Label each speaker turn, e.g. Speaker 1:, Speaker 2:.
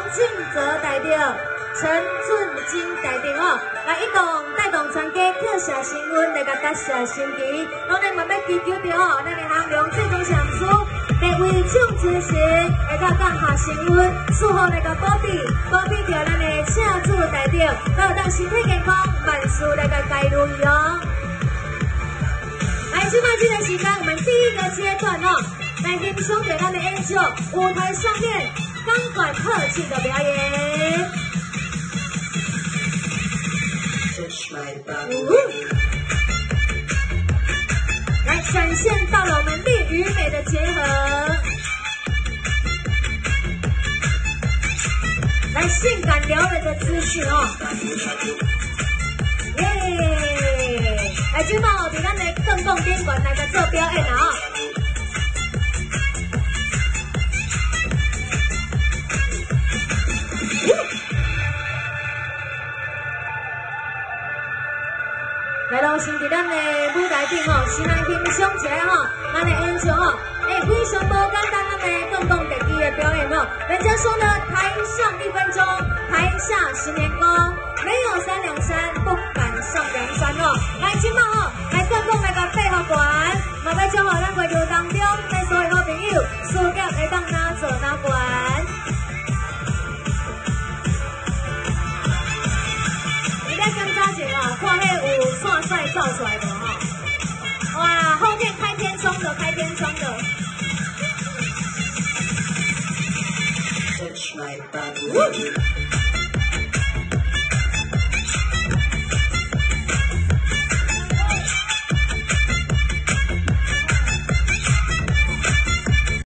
Speaker 1: 俊泽代表、陈俊金代表哦，来一同带动参加跳下新闻来个搭下新奇，我哋慢慢祈求着哦，咱的行量最终上书，来为唱之时，会到讲下新闻，祝福那个保庇着咱的车主代表，还有咱身体健康，万事那个该如意哦。来，现在这个时间，我们第一个阶段哦，来欣赏着咱的演奏，舞台上面钢管特技的表演。来展现到了我们力与美的结合，来性感撩人的姿势哦，耶！来，今晚哦，伫咱的公共宾馆来个做表演啊！来咯，先伫咱的舞台顶吼，先来欣赏一下吼，咱的演唱吼，非常无简单，咱的公共特技的表演吼。人家说呢，台上1分钟，台下10年功，没有3两山，不敢上梁山哦。来，今晚吼，来公共那个配合馆，麻烦祝福咱会场当中，在所有好朋友，暑假会当拿走拿管。看迄有串帅照出来的哈，哇，后面开天窗的，开天窗的。Touch my body.